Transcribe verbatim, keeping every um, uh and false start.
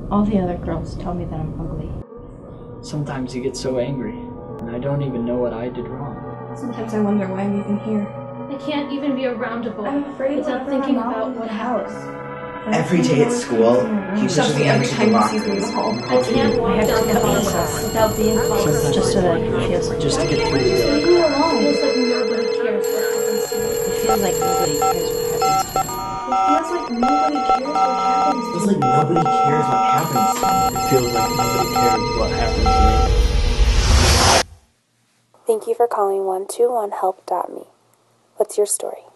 All the other girls tell me that I'm ugly. Sometimes you get so angry, and I don't even know what I did wrong. Sometimes I wonder why I'm even here. I can't even be around a boy I'm afraid without thinking about what happened. Every day at school, he pushes me every into time the he sees locker me in the hall. room. I can't walk I have down to the cut hall myself without being called. just so that I can feel something. Just to get through the day. Leave me alone. It feels like nobody cares what happens to me. It feels like nobody cares what happens to me. It feels like nobody cares what happens to It's me. like nobody cares what happens to me. It feels like nobody cares what happened to me. Thank you for calling one two one help dot me. What's your story?